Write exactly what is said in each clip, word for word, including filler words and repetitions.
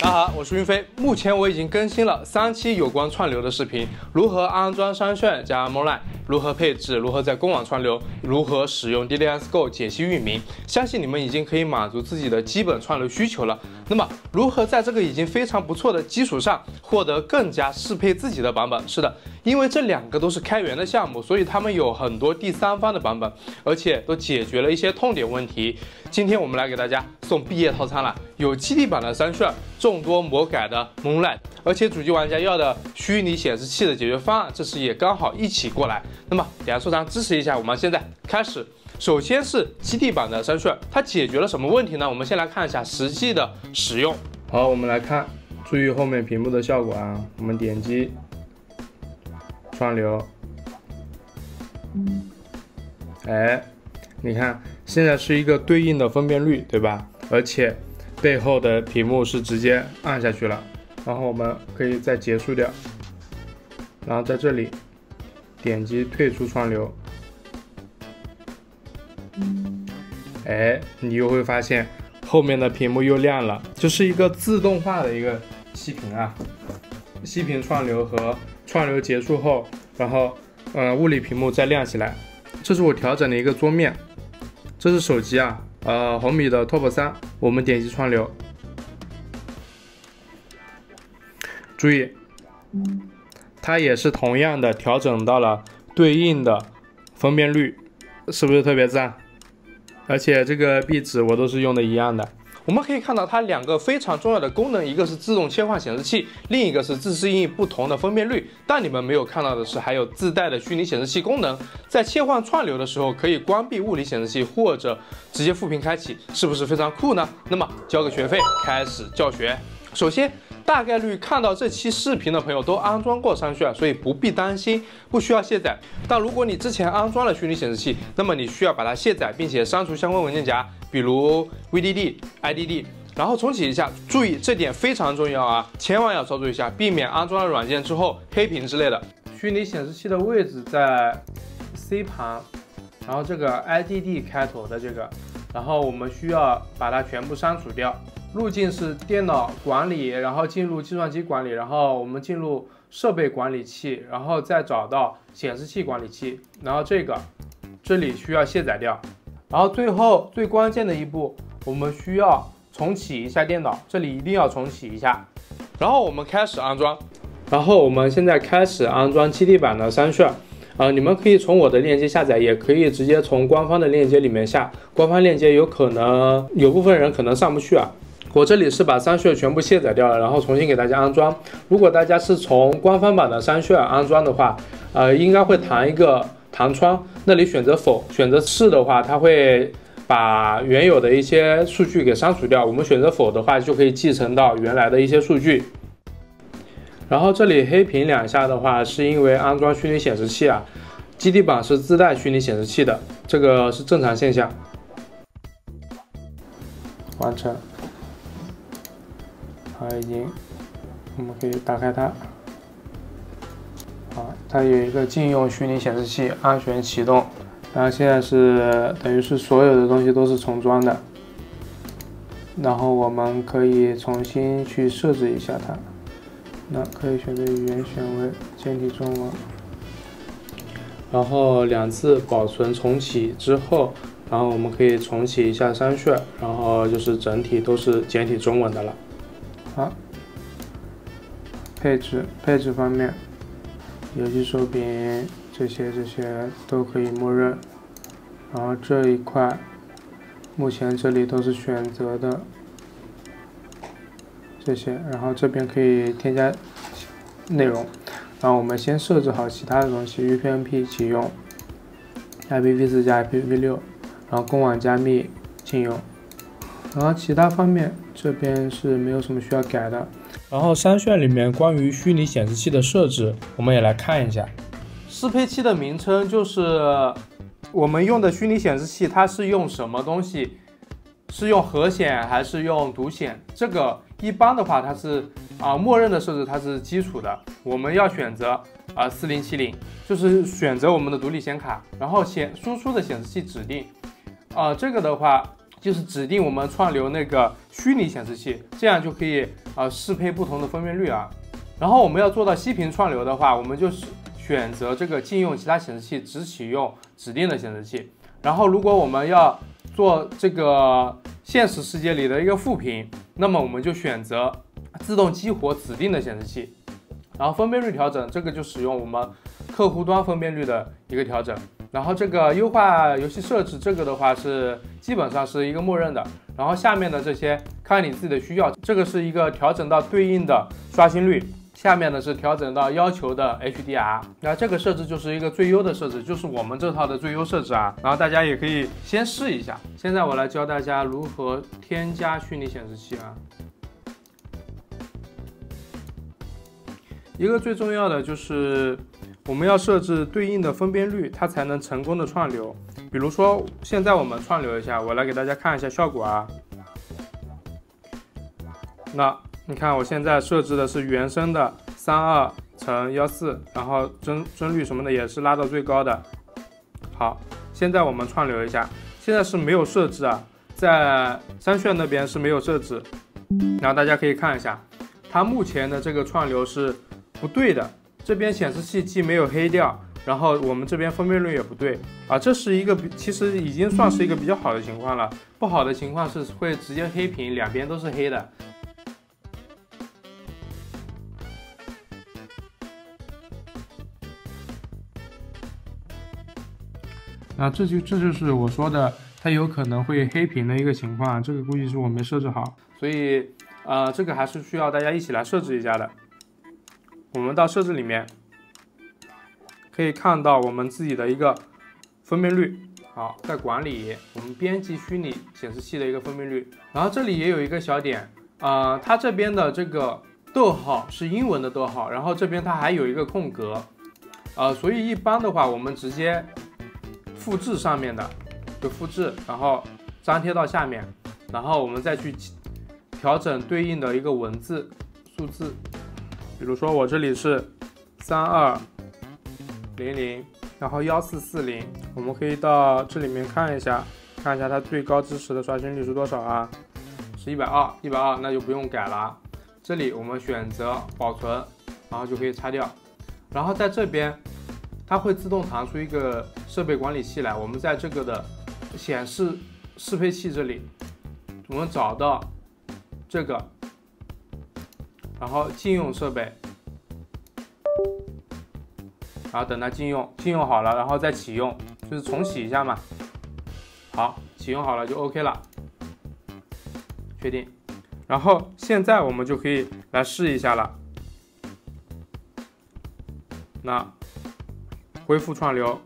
大家好，我是云飞。目前我已经更新了三期有关串流的视频，如何安装商炫加 Moonlight， 如何配置，如何在公网串流，如何使用 D D S Go 解析域名，相信你们已经可以满足自己的基本串流需求了。那么，如何在这个已经非常不错的基础上，获得更加适配自己的版本？是的，因为这两个都是开源的项目，所以他们有很多第三方的版本，而且都解决了一些痛点问题。今天我们来给大家送毕业套餐了，有基地版的商炫，众多魔改的 Moonlight， 而且主机玩家要的虚拟显示器的解决方案，这次也刚好一起过来。那么点下收藏支持一下，我们现在开始。首先是基地版的商炫，它解决了什么问题呢？我们先来看一下实际的使用。好，我们来看，注意后面屏幕的效果啊。我们点击串流，哎，你看现在是一个对应的分辨率，对吧？而且背后的屏幕是直接按下去了，然后我们可以再结束掉，然后在这里点击退出串流。哎，你又会发现后面的屏幕又亮了，就是一个自动化的一个熄屏啊，熄屏串流和串流结束后，然后呃物理屏幕再亮起来。这是我调整的一个桌面，这是手机啊，呃红米的 Top 三，我们点击串流，注意，它也是同样的调整到了对应的分辨率，是不是特别赞？而且这个壁纸我都是用的一样的。我们可以看到它两个非常重要的功能，一个是自动切换显示器，另一个是自适应不同的分辨率。但你们没有看到的是，还有自带的虚拟显示器功能，在切换串流的时候可以关闭物理显示器，或者直接副屏开启，是不是非常酷呢？那么交个学费，开始教学。首先，大概率看到这期视频的朋友都安装过商炫，所以不必担心，不需要卸载。但如果你之前安装了虚拟显示器，那么你需要把它卸载，并且删除相关文件夹，比如 V D D、I D D， 然后重启一下。注意这点非常重要啊，千万要操作一下，避免安装了软件之后黑屏之类的。虚拟显示器的位置在 C 盘，然后这个 I D D 开头的这个，然后我们需要把它全部删除掉。路径是电脑管理，然后进入计算机管理，然后我们进入设备管理器，然后再找到显示器管理器，然后这个这里需要卸载掉，然后最后最关键的一步，我们需要重启一下电脑，这里一定要重启一下，然后我们开始安装，然后我们现在开始安装基地版的商炫。呃，你们可以从我的链接下载，也可以直接从官方的链接里面下，官方链接有可能有部分人可能上不去啊。我这里是把商炫全部卸载掉了，然后重新给大家安装。如果大家是从官方版的商炫安装的话，呃，应该会弹一个弹窗，那里选择否，选择是的话，它会把原有的一些数据给删除掉。我们选择否的话，就可以继承到原来的一些数据。然后这里黑屏两下的话，是因为安装虚拟显示器啊，基地版是自带虚拟显示器的，这个是正常现象。完成。好，已经，我们可以打开它。好，它有一个禁用虚拟显示器，安全启动。然后现在是等于是所有的东西都是重装的。然后我们可以重新去设置一下它。那可以选择语言选为简体中文。然后两次保存重启之后，然后我们可以重启一下商炫，然后就是整体都是简体中文的了。好，配置配置方面，游戏手柄这些这些都可以默认。然后这一块，目前这里都是选择的这些，然后这边可以添加内容。然后我们先设置好其他的东西 ，U P n P 启用 ，I P v 四 加 I P v 六，然后公网加密禁用。然后其他方面这边是没有什么需要改的。然后商炫里面关于虚拟显示器的设置，我们也来看一下。适配器的名称就是我们用的虚拟显示器，它是用什么东西？是用核显还是用独显？这个一般的话，它是啊、呃、默认的设置，它是基础的。我们要选择啊四零七零，就是选择我们的独立显卡，然后显输出的显示器指定。啊、呃，这个的话。 就是指定我们串流那个虚拟显示器，这样就可以呃适配不同的分辨率啊。然后我们要做到息屏串流的话，我们就是选择这个禁用其他显示器，只启用指定的显示器。然后如果我们要做这个现实世界里的一个副屏，那么我们就选择自动激活指定的显示器。然后分辨率调整，这个就使用我们客户端分辨率的一个调整。然后这个优化游戏设置，这个的话是基本上是一个默认的。然后下面的这些看你自己的需要，这个是一个调整到对应的刷新率，下面呢是调整到要求的 H D R。那这个设置就是一个最优的设置，就是我们这套的最优设置啊。然后大家也可以先试一下。现在我来教大家如何添加虚拟显示器啊。一个最重要的就是我们要设置对应的分辨率，它才能成功的串流。比如说现在我们串流一下，我来给大家看一下效果啊。那你看我现在设置的是原生的三二乘一四，然后帧帧率什么的也是拉到最高的。好，现在我们串流一下，现在是没有设置啊，在三炫那边是没有设置。然后大家可以看一下，它目前的这个串流是不对的，这边显示器既没有黑掉，然后我们这边分辨率也不对啊，这是一个其实已经算是一个比较好的情况了。不好的情况是会直接黑屏，两边都是黑的。啊，这就这就是我说的，它有可能会黑屏的一个情况，这个估计是我没设置好，所以呃，这个还是需要大家一起来设置一下的。我们到设置里面可以看到我们自己的一个分辨率。好，在管理我们编辑虚拟显示器的一个分辨率，然后这里也有一个小点，呃，它这边的这个逗号是英文的逗号，然后这边它还有一个空格，呃，所以一般的话我们直接复制上面的就复制，然后粘贴到下面，然后我们再去调整对应的一个文字数字。比如说我这里是三二零零，然后一四四零，我们可以到这里面看一下，看一下它最高支持的刷新率是多少啊？是一百二，一百二，那就不用改了。这里我们选择保存，然后就可以擦掉。然后在这边，它会自动弹出一个设备管理器来，我们在这个的显示适配器这里，我们找到这个。然后禁用设备，然后等它禁用，禁用好了，然后再启用，就是重启一下嘛。好，启用好了就 OK 了，确定。然后现在我们就可以来试一下了。那恢复串流，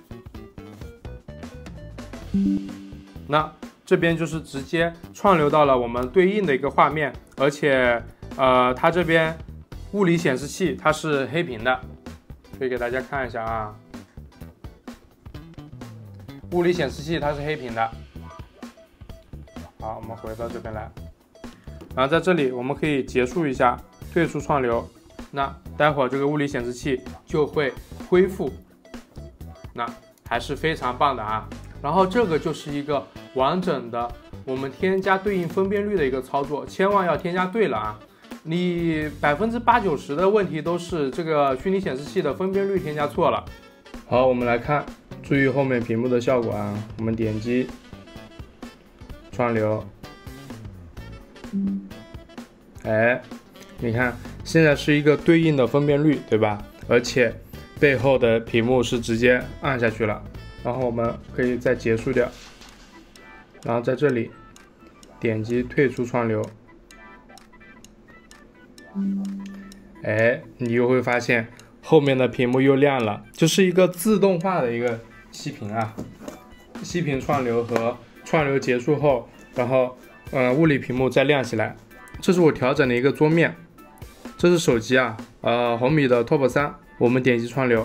那这边就是直接串流到了我们对应的一个画面，而且。呃，它这边物理显示器它是黑屏的，可以给大家看一下啊。物理显示器它是黑屏的。好，我们回到这边来，然后在这里我们可以结束一下，退出串流。那待会儿这个物理显示器就会恢复，那还是非常棒的啊。然后这个就是一个完整的我们添加对应分辨率的一个操作，千万要添加对了啊。你百分之八九十的问题都是这个虚拟显示器的分辨率添加错了。好，我们来看，注意后面屏幕的效果啊。我们点击串流，哎，你看现在是一个对应的分辨率，对吧？而且背后的屏幕是直接按下去了，然后我们可以再结束掉，然后在这里点击退出串流。哎，你又会发现后面的屏幕又亮了，就是一个自动化的一个息屏啊，息屏串流和串流结束后，然后呃物理屏幕再亮起来。这是我调整的一个桌面，这是手机啊，呃红米的 Top 三，我们点击串流，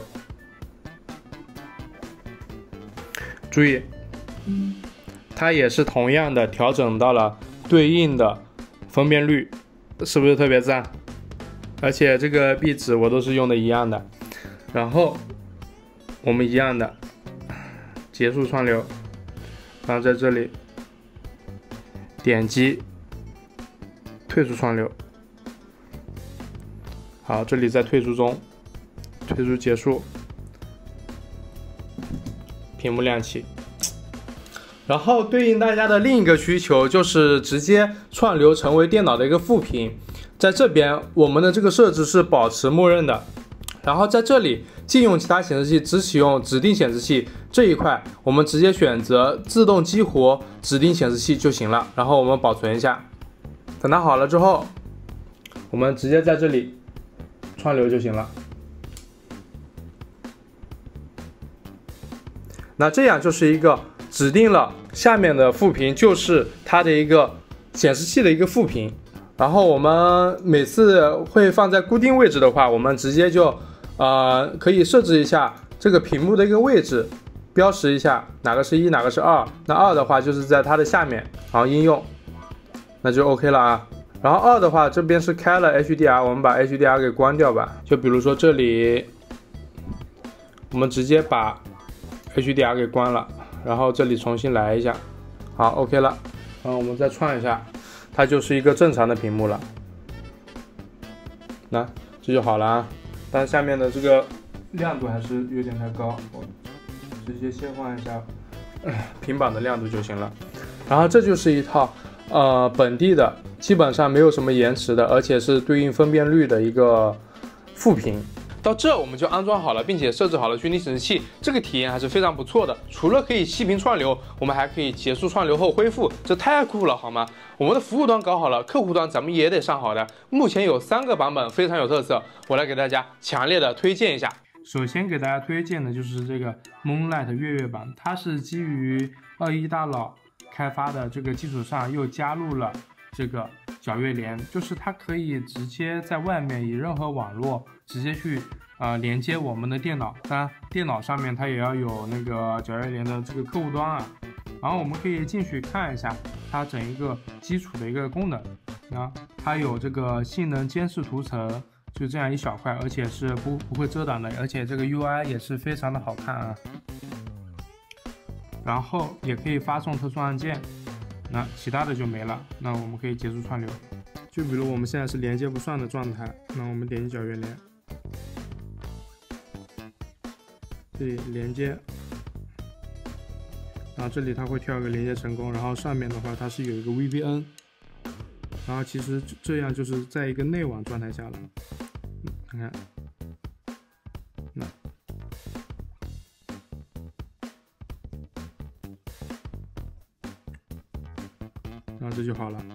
注意，它也是同样的调整到了对应的分辨率，是不是特别赞？而且这个壁纸我都是用的一样的，然后我们一样的结束串流，然后在这里点击退出串流。好，这里在退出中，退出结束，屏幕亮起。然后对应大家的另一个需求就是直接串流成为电脑的一个副屏，在这边我们的这个设置是保持默认的，然后在这里禁用其他显示器，只启用指定显示器这一块，我们直接选择自动激活指定显示器就行了。然后我们保存一下，等它好了之后，我们直接在这里串流就行了。那这样就是一个指定了下面的副屏就是它的一个显示器的一个副屏，然后我们每次会放在固定位置的话，我们直接就呃可以设置一下这个屏幕的一个位置，标识一下哪个是一哪个是二，那二的话就是在它的下面，然后应用，那就 OK 了啊。然后二的话这边是开了 H D R， 我们把 H D R 给关掉吧，就比如说这里我们直接把H D R 给关了，然后这里重新来一下，好 OK 了，然后我们再串一下，它就是一个正常的屏幕了，那这就好了啊。但是下面的这个亮度还是有点太高，我直接切换一下平板的亮度就行了。然后这就是一套呃本地的，基本上没有什么延迟的，而且是对应分辨率的一个副屏。到这我们就安装好了，并且设置好了虚拟显示器，这个体验还是非常不错的。除了可以息屏串流，我们还可以结束串流后恢复，这太酷了好吗？我们的服务端搞好了，客户端咱们也得上好的。目前有三个版本，非常有特色，我来给大家强烈的推荐一下。首先给大家推荐的就是这个 Moonlight 月月版，它是基于二一大佬开发的，这个基础上又加入了这个皎月联，就是它可以直接在外面以任何网络直接去呃连接我们的电脑，当然电脑上面它也要有那个皎月联的这个客户端啊。然后我们可以进去看一下它整一个基础的一个功能啊，它有这个性能监视图层，就这样一小块，而且是不不会遮挡的，而且这个 U I 也是非常的好看啊。然后也可以发送特殊按键，那其他的就没了。那我们可以结束串流，就比如我们现在是连接不上的状态，那我们点击皎月联，这里连接，然后这里它会跳一个连接成功，然后上面的话它是有一个 V P N， 然后其实这样就是在一个内网状态下了，看看，那。然后这就好了。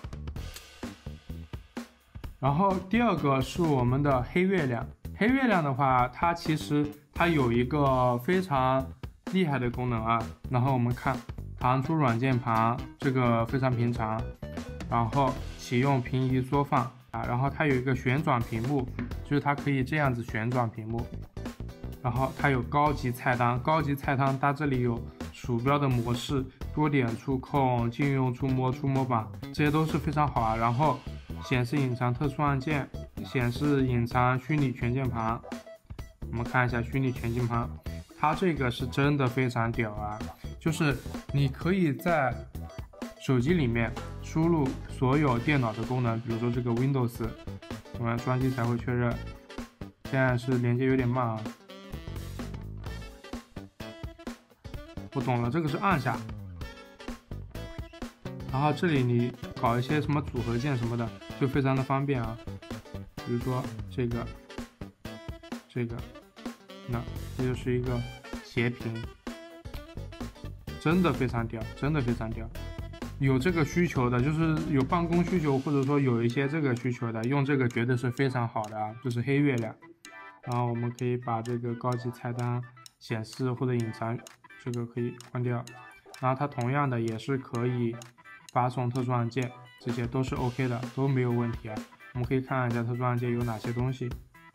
然后第二个是我们的黑月亮，黑月亮的话，它其实它有一个非常厉害的功能啊。然后我们看弹出软键盘，这个非常平常。然后启用平移缩放啊，然后它有一个旋转屏幕，就是它可以这样子旋转屏幕。然后它有高级菜单，高级菜单它这里有鼠标的模式、多点触控、禁用触摸、触摸板，这些都是非常好啊。然后显示隐藏特殊按键，显示隐藏虚拟全键盘。我们看一下虚拟全键盘，它这个是真的非常屌啊！就是你可以在手机里面输入所有电脑的功能，比如说这个 Windows， 我们装机才会确认。现在是连接有点慢啊。我懂了，这个是按下，然后这里你搞一些什么组合键什么的，就非常的方便啊。比如说这个，这个，那这就是一个斜屏，真的非常屌，真的非常屌。有这个需求的，就是有办公需求，或者说有一些这个需求的，用这个绝对是非常好的啊。这是黑月亮，然后我们可以把这个高级菜单显示或者隐藏。这个可以关掉，然后它同样的也是可以发送特殊按键，这些都是 OK 的，都没有问题啊。我们可以看一下特殊按键有哪些东西。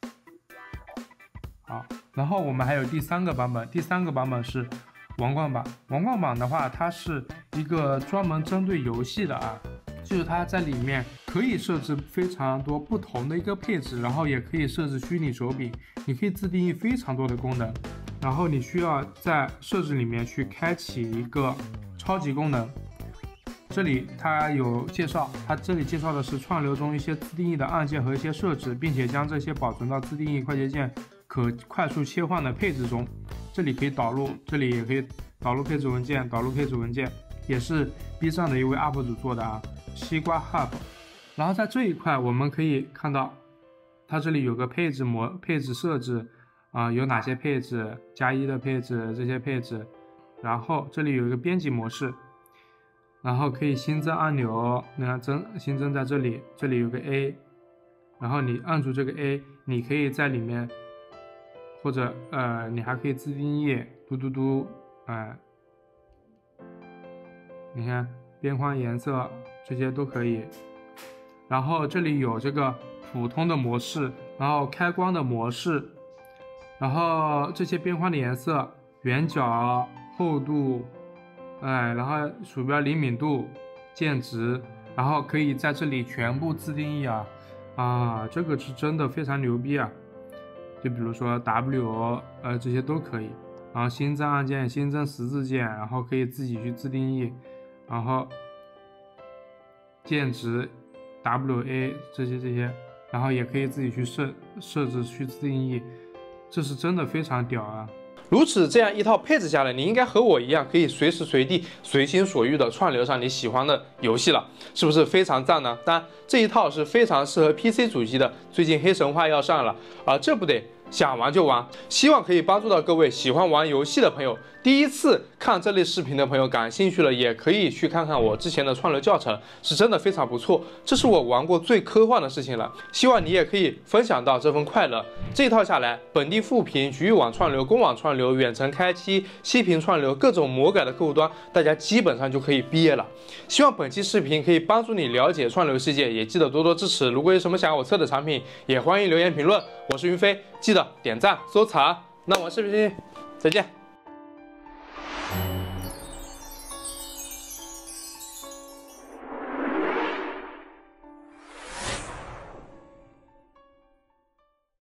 好，然后我们还有第三个版本，第三个版本是王冠版。王冠版的话，它是一个专门针对游戏的啊，就是它在里面可以设置非常多不同的一个配置，然后也可以设置虚拟手柄，你可以自定义非常多的功能。然后你需要在设置里面去开启一个超级功能， 这里它有介绍，它这里介绍的是串流中一些自定义的按键和一些设置，并且将这些保存到自定义快捷键可快速切换的配置中。这里可以导入，这里也可以导入配置文件，导入配置文件也是 B 站的一位 U P 主做的啊，西瓜 Hub。然后在这一块我们可以看到，它这里有个配置模配置设置啊、呃，有哪些配置，加一的配置这些配置。然后这里有一个编辑模式，然后可以新增按钮，那增新增在这里，这里有个 A， 然后你按住这个 A， 你可以在里面，或者呃你还可以自定义嘟嘟嘟，哎、呃，你看边框颜色这些都可以。然后这里有这个普通的模式，然后开光的模式，然后这些边框的颜色，圆角。厚度，哎，然后鼠标灵敏度、键值，然后可以在这里全部自定义啊，啊，这个是真的非常牛逼啊！就比如说 W， 呃，这些都可以。然后新增按键、新增十字键，然后可以自己去自定义，然后键值 W A 这些这些，然后也可以自己去设设置去自定义，这是真的非常屌啊！如此这样一套配置下来，你应该和我一样，可以随时随地、随心所欲的串流上你喜欢的游戏了，是不是非常赞呢？当然，这一套是非常适合 P C 主机的。最近黑神话要上了啊，这不得想玩就玩。希望可以帮助到各位喜欢玩游戏的朋友。第一次看这类视频的朋友，感兴趣了也可以去看看我之前的串流教程，是真的非常不错。这是我玩过最科幻的事情了，希望你也可以分享到这份快乐。这一套下来，本地副频、局域网串流、公网串流、远程开机、息屏串流，各种魔改的客户端，大家基本上就可以毕业了。希望本期视频可以帮助你了解串流世界，也记得多多支持。如果有什么想要我测的产品，也欢迎留言评论。我是云飞，记得点赞收藏。那我们视频再见。